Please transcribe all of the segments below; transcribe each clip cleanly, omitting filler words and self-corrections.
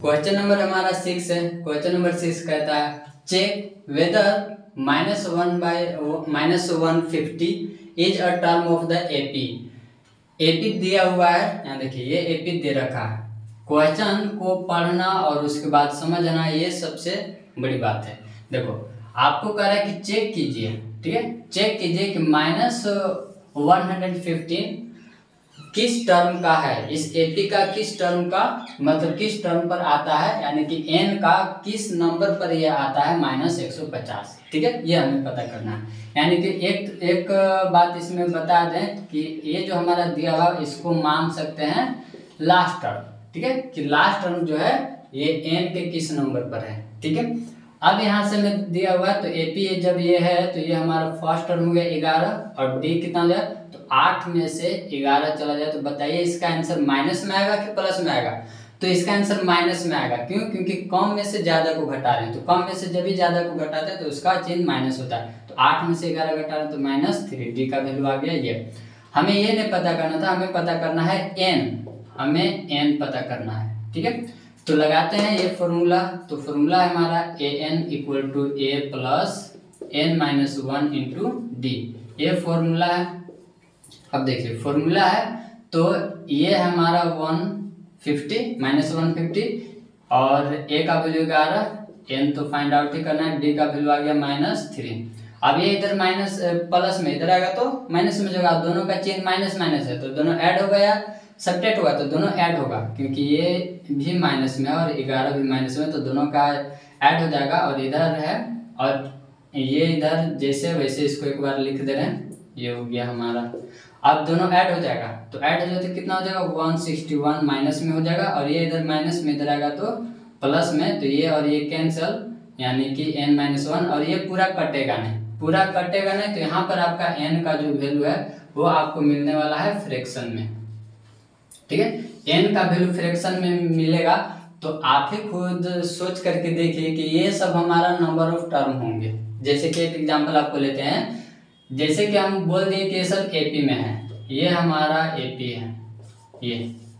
Question number हमारा 6 है। Question number 6 कहता है check whether -1/-150 is a term of the AP. AP दिया हुआ है, यहाँ देखिए ये एपी दे रखा है। क्वेश्चन को पढ़ना और उसके बाद समझना ये सबसे बड़ी बात है। देखो आपको कह रहा है कि चेक कीजिए, ठीक है, चेक कीजिए कि -115 किस टर्म का है, इस एपी का किस टर्म का मतलब किस टर्म पर आता है, यानी कि एन का किस नंबर पर यह आता है -150, ठीक है, ये हमें पता करना है। यानी कि एक बात इसमें बता दें कि ये जो हमारा दिया हुआ इसको मान सकते हैं लास्ट टर्म, ठीक है, कि लास्ट टर्म जो है ये एन के किस नंबर पर है, ठीक है। अब यहाँ से मैं दिया हुआ है तो एपी जब ये है तो ये हमारा फर्स्ट टर्म हो गया 11 और डी कितना जाए तो 8 में से 11 चला जाए तो बताइए इसका आंसर माइनस में आएगा कि प्लस में आएगा। तो इसका आंसर माइनस में आएगा, क्यों, क्योंकि कम में से ज्यादा को घटा रहे हैं, तो कम में से जब भी ज्यादा को घटाते हैं तो उसका चिन्ह माइनस होता है। तो 8 में से 11 घटा रहे हैं तो -3, डी का वैल्यू आ गया ये। हमें ये नहीं पता करना था, हमें पता करना है एन, हमें एन पता करना है, ठीक है। तो लगाते हैं ये फॉर्मूला, तो फॉर्मूला है हमारा A N equal to A plus N minus 1 into D, ये फॉर्मूला है। अब देखिए फॉर्मूला है तो ये है हमारा 150 -150 और ए का वैल्यू 11, एन तो फाइंड आउट ही करना है, डी का वैल्यू आ गया -3। अब ये इधर माइनस प्लस में इधर आएगा तो माइनस में जाएगा, दोनों का चिन्ह माइनस माइनस है तो दोनों ऐड हो गया, सब्ट्रैक्ट हुआ तो दोनों ऐड होगा, क्योंकि ये भी माइनस में और 11 भी माइनस में, तो दोनों का ऐड हो जाएगा। और इधर है और ये इधर जैसे वैसे इसको एक बार लिख दे रहे हैं, ये हो गया हमारा। अब दोनों ऐड हो जाएगा तो ऐड हो जाए तो कितना हो जाएगा 161 माइनस में हो जाएगा और ये इधर माइनस में इधर आएगा तो प्लस में, तो ये और ये कैंसिल, यानी कि n-1 और ये पूरा कटेगा नहीं, पूरा कटेगा नहीं, तो यहाँ पर आपका n का जो वैल्यू है वो आपको मिलने वाला है फ्रैक्शन में, ठीक है। n का वैल्यू फ्रैक्शन में मिलेगा तो आप ही खुद सोच करके देखिए कि ये सब हमारा नंबर ऑफ टर्म होंगे। जैसे कि एक एग्जांपल आपको लेते हैं, जैसे कि हम बोल दिए कि ये सब एपी में है, ये हमारा एपी है, ये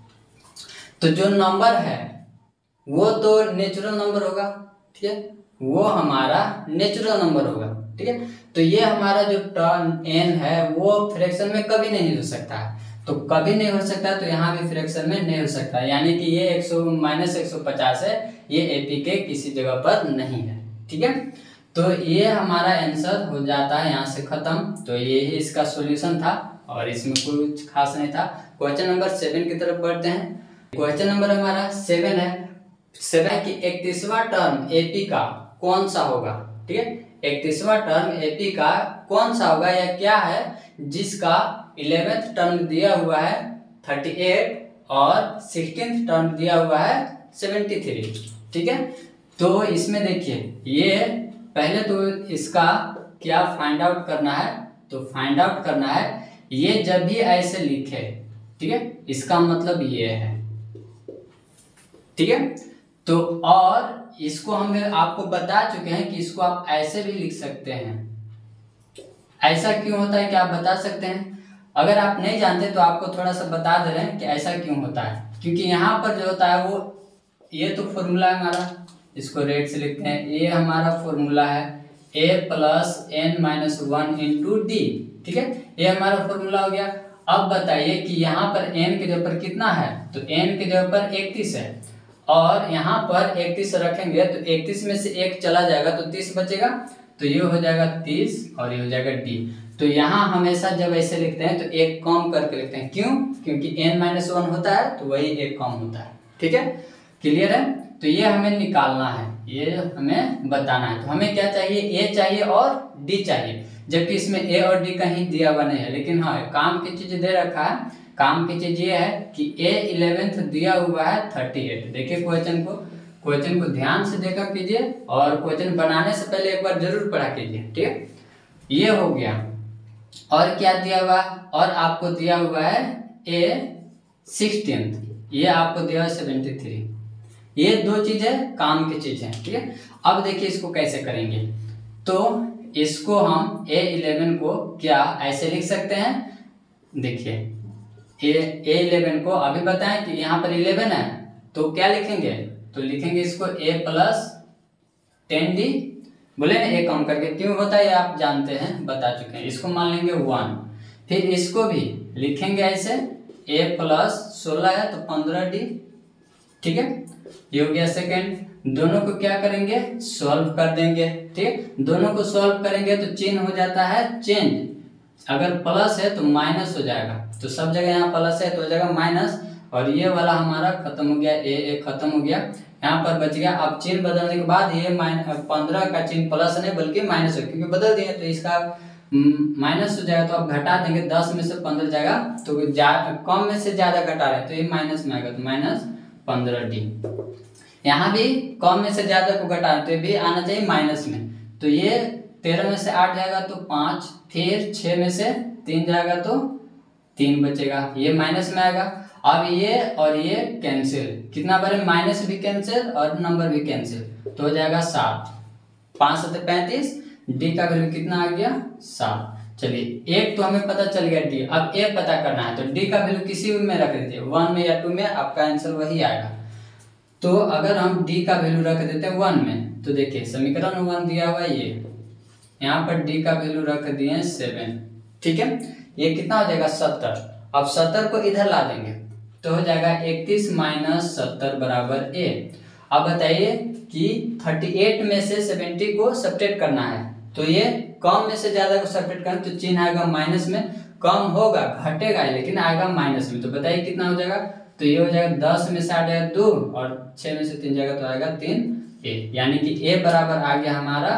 तो जो नंबर है वो तो नेचुरल नंबर होगा, ठीक है, वो हमारा नेचुरल नंबर होगा, ठीक है। तो ये हमारा जो टर्म एन है वो फ्रैक्शन में कभी नहीं हो सकता है, तो कभी नहीं हो सकता तो यहाँ भी फ्रैक्शन में नहीं हो सकता, यानी कि ये 150 है, ये एपी के किसी जगह पर नहीं है, ठीक है। तो ये हमारा आंसर हो जाता है यहाँ से खत्म। तो ये ही इसका सॉल्यूशन था और इसमें कुछ खास नहीं था। क्वेश्चन नंबर 7 की तरफ बढ़ते हैं। क्वेश्चन नंबर हमारा 7 है, 7 की 31वां टर्म एपी का कौन सा होगा, ठीक है, 31वां टर्म एपी का कौन सा होगा या क्या है जिसका 11th टर्म दिया हुआ है 38 और 16th टर्म दिया हुआ है 73, ठीक है। तो इसमें देखिए ये पहले तो इसका क्या फाइंड आउट करना है, तो फाइंड आउट करना है ये जब भी ऐसे लिखे, ठीक है, इसका मतलब ये है, ठीक है। तो और इसको हम आपको बता चुके हैं कि इसको आप ऐसे भी लिख सकते हैं। ऐसा क्यों होता है कि आप बता सकते हैं, अगर आप नहीं जानते तो आपको थोड़ा सा बता दे रहे हैं कि ऐसा क्यों होता है। क्योंकि यहाँ पर जो होता है वो ये तो फॉर्मूला है हमारा, इसको रेड से लिखते हैं, ये हमारा फॉर्मूला है a plus n-1 into D, ठीक है, ये हमारा फॉर्मूला हो गया। अब बताइए कि यहाँ पर n के जगह पर कितना है, तो n के जगह पर 31 है और यहाँ पर 31 रखेंगे तो 31 में से 1 चला जाएगा तो 30 बचेगा, तो ये हो जाएगा 30 और ये हो जाएगा डी। तो यहाँ हमेशा जब ऐसे लिखते हैं तो एक कम करके लिखते हैं, क्यों, क्योंकि n-1 होता है तो वही एक कम होता है, ठीक है, क्लियर है। तो ये हमें निकालना है, ये हमें बताना है। तो हमें क्या चाहिए, ए चाहिए और डी चाहिए, जबकि इसमें ए और डी कहीं दिया हुआ नहीं है, लेकिन हाँ काम की चीज दे रखा है। काम की चीज ये है कि ए 11th दिया हुआ है 38। देखिए क्वेश्चन को ध्यान से देखा कीजिए और क्वेश्चन बनाने से पहले एक बार जरूर पढ़ा कीजिए, ठीक है। ये हो गया और क्या दिया हुआ, और आपको दिया हुआ है ए 16th, ये आपको दिया हुआ 73। ये दो चीजें काम की चीज है, ठीक है। अब देखिए इसको कैसे करेंगे, तो इसको हम A11 को क्या ऐसे लिख सकते हैं, देखिए A11 को अभी बताएं कि यहाँ पर 11 है तो क्या लिखेंगे, तो लिखेंगे इसको a प्लस 10d, बोले ना a कम करके क्यों होता है ये आप जानते हैं, बता चुके हैं। इसको मान लेंगे 1, फिर इसको भी लिखेंगे ऐसे a प्लस 16 है तो 15d, ठीक है, ये हो गया सेकेंड। दोनों को क्या करेंगे, सॉल्व कर देंगे, ठीक, दोनों को सॉल्व करेंगे तो चिन्ह हो जाता है चेंज, अगर प्लस है तो माइनस हो जाएगा, तो सब जगह यहाँ प्लस है तो हो जाएगा माइनस, और ये वाला हमारा खत्म हो गया, ए खत्म हो गया, यहाँ पर बच गया। अब चिन्ह बदलने के बाद ये 15 का चिन्ह प्लस नहीं बल्कि माइनस है, क्योंकि बदल दिए तो इसका माइनस हो जाएगा, तो आप घटा देंगे, 10 में से 15 जाएगा, तो कम में से ज्यादा घटा रहे तो ये माइनस में आएगा, तो माइनस 15d। यहाँ भी कम में से ज्यादा को घटा रहे तो ये भी आना चाहिए माइनस में, तो ये 13 में से 8 जाएगा तो 5, फिर 6 में से 3 जाएगा तो 3 बचेगा, ये माइनस में आएगा। अब ये और ये कैंसिल, कितना बारे माइनस भी कैंसिल और नंबर भी कैंसिल, तो हो जाएगा 7, 5 7 35, डी का वैल्यू कितना आ गया 7। चलिए एक तो हमें पता चल गया डी, अब ए पता करना है, तो डी का वैल्यू किसी में रख दीजिए, 1 में या 2 में, आपका आंसर वही आएगा। तो अगर हम डी का वैल्यू रख देते हैं 1 में, तो देखिए समीकरण 1 दिया हुआ है, ये यहाँ पर डी का वैल्यू रख दिए 7, ठीक है, ये कितना हो जाएगा 70। अब 70 को इधर ला देंगे तो हो जाएगा 31 माइनस 70 बराबर ए। अब बताइए कि 38 में से 70 को सब्ट्रैक्ट करना है, तो ये कम में से ज्यादा को सब्ट्रैक्ट करना, तो चिन्ह आएगा माइनस में, कम होगा घटेगा लेकिन आएगा माइनस में, तो बताइए कितना हो जाएगा, तो ये हो जाएगा 10 में से 8 जाएगा 2 और 6 में से 3 जाएगा तो आएगा 3a, यानी कि a बराबर आ गया हमारा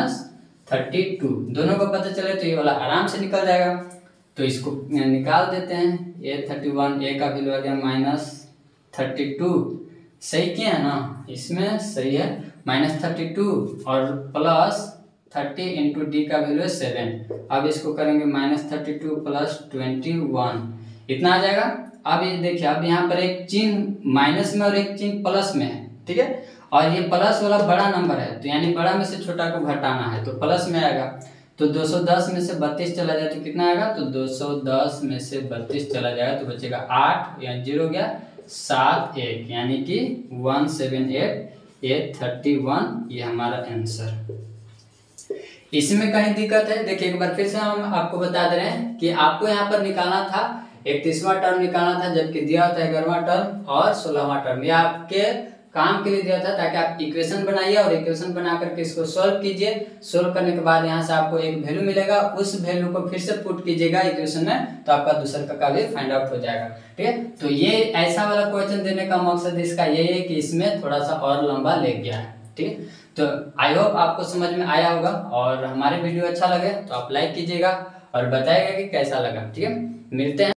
-32। दोनों को पता चले तो ये वाला आराम से निकल जाएगा, तो इसको निकाल देते हैं, a31, a का वैल्यू आ गया -32, सही किया है ना, इसमें सही है -32 और प्लस 30 इंटू डी का वैल्यू है 7। अब इसको करेंगे -32 प्लस 21, इतना आ जाएगा। अब ये देखिए, अब यहाँ पर एक चिन्ह माइनस में और एक चिन्ह प्लस में है, ठीक है, और ये प्लस वाला बड़ा नंबर है, तो यानी बड़ा में से छोटा को घटाना है तो प्लस में आएगा, तो 210 में से 32 चला जाए तो कितना आएगा, तो 210 में से 32 चला जाएगा तो बचेगा 8, या 0 गया 7 1, यानी कि 178 A31, ये हमारा आंसर। इसमें कहीं दिक्कत है, देखिए एक बार फिर से हम आपको बता दे रहे हैं कि आपको यहाँ पर निकालना था 31वां टर्म निकालना था, जबकि दिया होता है 11वां टर्म और 16वां टर्म, ये आपके काम के लिए दिया था ताकि आप इक्वेशन बनाइए और इक्वेशन बना करके इसको सॉल्व कीजिए। सॉल्व करने के बाद यहाँ से आपको एक वैल्यू मिलेगा, उस वैल्यू को फिर से पुट कीजिएगा इक्वेशन में, तो आपका दूसरा का भी फाइंड आउट हो जाएगा, ठीक है। तो ये ऐसा वाला क्वेश्चन देने का मकसद इसका ये है कि इसमें थोड़ा सा और लंबा ले गया है, ठीक है। तो आई होप आपको समझ में आया होगा, और हमारे वीडियो अच्छा लगे तो आप लाइक कीजिएगा और बताइएगा कि कैसा लगा, ठीक है। मिलते हैं।